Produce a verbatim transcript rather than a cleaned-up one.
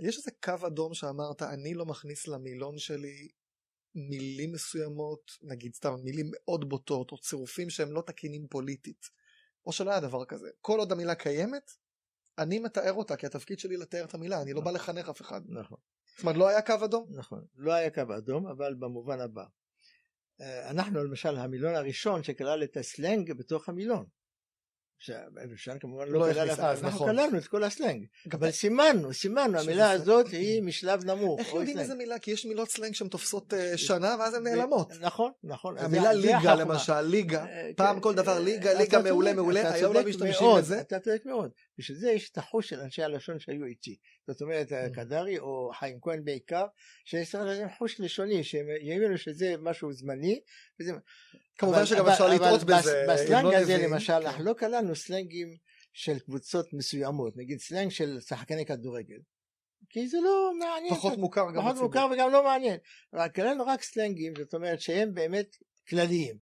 יש איזה קו אדום שאמרת, אני לא מכניס למילון שלי מילים מסוימות, נגיד סתם מילים מאוד בוטות, או צירופים שהם לא תקינים פוליטית, או שלא היה דבר כזה. כל עוד המילה קיימת, אני מתאר אותה, כי התפקיד שלי לתאר את המילה, אני לא בא לחנך אף אחד. נכון. זאת אומרת, לא היה קו אדום? נכון, לא היה קו אדום, אבל במובן הבא. אנחנו למשל, המילון הראשון שכלל את הסלנג בתוך המילון. שאפשר כמובן לא כלל, אנחנו כללנו את כל הסלנג. אבל סימנו, סימנו, המילה הזאת היא משלב נמוך. איך יודעים איזה מילה? כי יש מילות סלנג שהן תופסות שנה ואז הן נעלמות. נכון, נכון. המילה ליגה למשל, ליגה, פעם כל דבר ליגה, ליגה מעולה מעולה, היום לא משתמשים בזה. אתה צודק מאוד. בשביל זה יש את החוש של אנשי הלשון שהיו איתי. זאת אומרת, קדרי או חיים כהן בעיקר, שיש להם חוש לשוני, שהם יבינו שזה משהו זמני. כמובן שגם אפשר לטעות בזה. בסלנג הזה למשל, אנחנו לא כללנו סלנגים של קבוצות מסוימות, נגיד סלנג של שחקני כדורגל, כי זה לא מעניין. פחות מוכר גם פחות מוכר וגם לא מעניין. כללנו רק סלנגים, זאת אומרת שהם באמת כלליים.